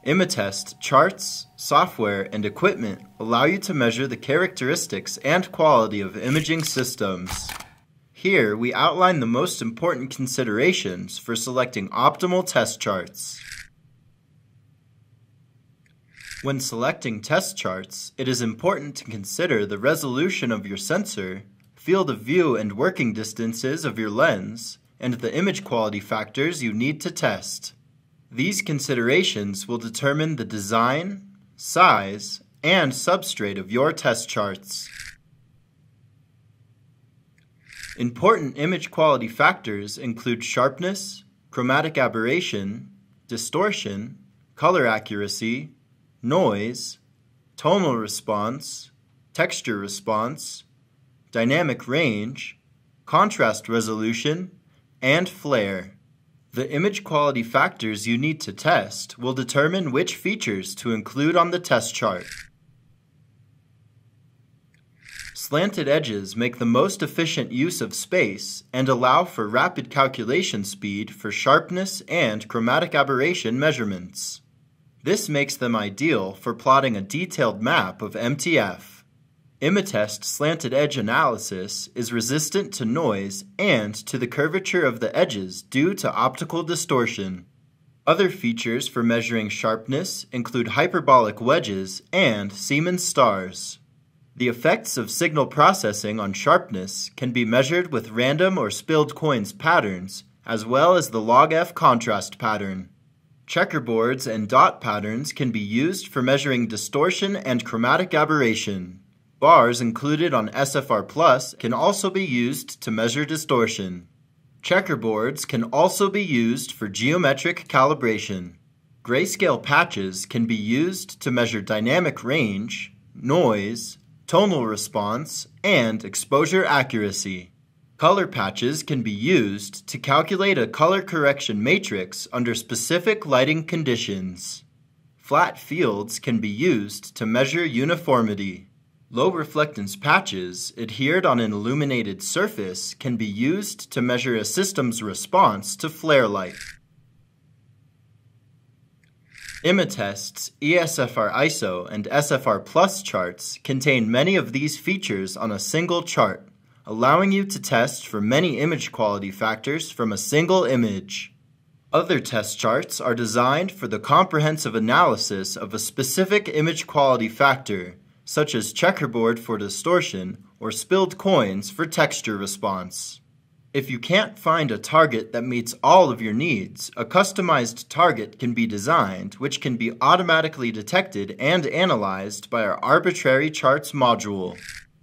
Imatest charts, software, and equipment allow you to measure the characteristics and quality of imaging systems. Here, we outline the most important considerations for selecting optimal test charts. When selecting test charts, it is important to consider the resolution of your sensor, field of view and working distances of your lens, and the image quality factors you need to test. These considerations will determine the design, size, and substrate of your test charts. Important image quality factors include sharpness, chromatic aberration, distortion, color accuracy, noise, tonal response, texture response, dynamic range, contrast resolution, and flare. The image quality factors you need to test will determine which features to include on the test chart. Slanted edges make the most efficient use of space and allow for rapid calculation speed for sharpness and chromatic aberration measurements. This makes them ideal for plotting a detailed map of MTF. Imatest slanted edge analysis is resistant to noise and to the curvature of the edges due to optical distortion. Other features for measuring sharpness include hyperbolic wedges and Siemens stars. The effects of signal processing on sharpness can be measured with random or spilled coins patterns, as well as the log-F contrast pattern. Checkerboards and dot patterns can be used for measuring distortion and chromatic aberration. Bars included on SFR Plus can also be used to measure distortion. Checkerboards can also be used for geometric calibration. Grayscale patches can be used to measure dynamic range, noise, tonal response, and exposure accuracy. Color patches can be used to calculate a color correction matrix under specific lighting conditions. Flat fields can be used to measure uniformity. Low reflectance patches adhered on an illuminated surface can be used to measure a system's response to flare light. Imatest's ESFR ISO and SFR Plus charts contain many of these features on a single chart, allowing you to test for many image quality factors from a single image. Other test charts are designed for the comprehensive analysis of a specific image quality factor, such as Checkerboard for distortion or spilled coins for texture response. If you can't find a target that meets all of your needs, a customized target can be designed, which can be automatically detected and analyzed by our Arbitrary Charts module.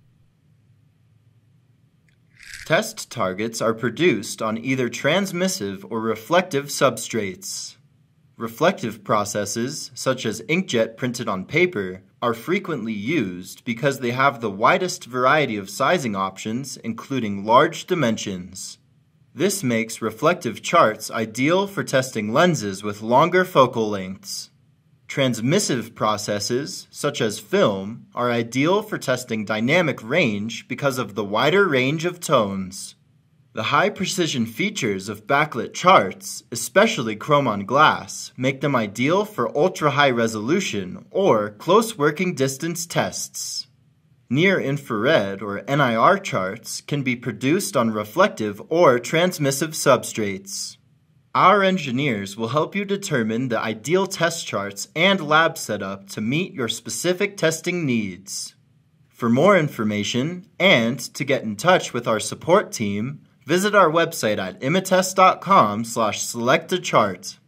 Test targets are produced on either transmissive or reflective substrates. Reflective processes, such as inkjet printed on paper, are frequently used because they have the widest variety of sizing options, including large dimensions. This makes reflective charts ideal for testing lenses with longer focal lengths. Transmissive processes, such as film, are ideal for testing dynamic range because of the wider range of tones. The high-precision features of backlit charts, especially chrome on glass, make them ideal for ultra-high resolution or close working distance tests. Near-infrared or NIR charts can be produced on reflective or transmissive substrates. Our engineers will help you determine the ideal test charts and lab setup to meet your specific testing needs. For more information and to get in touch with our support team, visit our website at imatest.com/selectachart.